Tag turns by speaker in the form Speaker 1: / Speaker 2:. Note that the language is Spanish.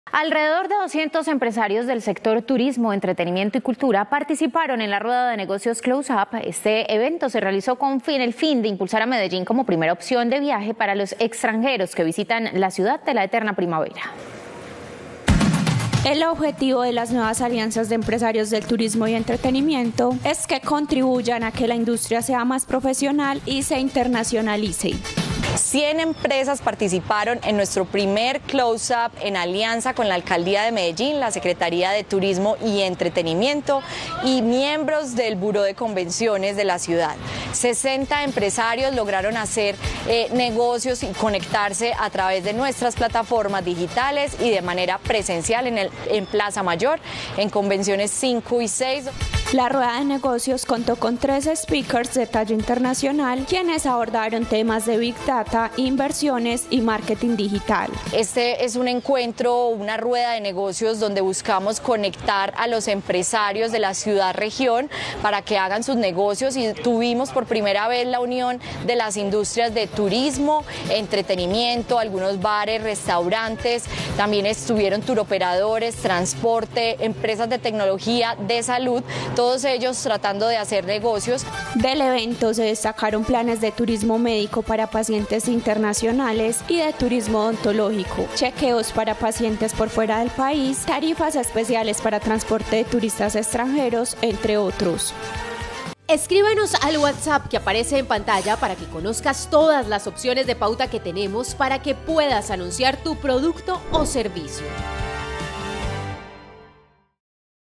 Speaker 1: Alrededor de 200 empresarios del sector turismo, entretenimiento y cultura participaron en la rueda de negocios Close Up. Este evento se realizó con el fin de impulsar a Medellín como primera opción de viaje para los extranjeros que visitan la ciudad de la eterna primavera.
Speaker 2: El objetivo de las nuevas alianzas de empresarios del turismo y entretenimiento es que contribuyan a que la industria sea más profesional y se internacionalice.
Speaker 3: 100 empresas participaron en nuestro primer Close Up en alianza con la Alcaldía de Medellín, la Secretaría de Turismo y Entretenimiento y miembros del Buró de Convenciones de la ciudad. 60 empresarios lograron hacer negocios y conectarse a través de nuestras plataformas digitales y de manera presencial en Plaza Mayor, en Convenciones 5 y 6.
Speaker 2: La rueda de negocios contó con 3 speakers de talla internacional, quienes abordaron temas de Big Data, inversiones y marketing digital.
Speaker 3: Este es un encuentro, una rueda de negocios donde buscamos conectar a los empresarios de la ciudad-región para que hagan sus negocios, y tuvimos por primera vez la unión de las industrias de turismo, entretenimiento, algunos bares, restaurantes, también estuvieron turoperadores, transporte, empresas de tecnología, de salud, todos ellos tratando de hacer negocios.
Speaker 2: Del evento se destacaron planes de turismo médico para pacientes internacionales y de turismo odontológico, chequeos para pacientes por fuera del país, tarifas especiales para transporte de turistas extranjeros, entre otros.
Speaker 4: Escríbenos al WhatsApp que aparece en pantalla para que conozcas todas las opciones de pauta que tenemos para que puedas anunciar tu producto o servicio.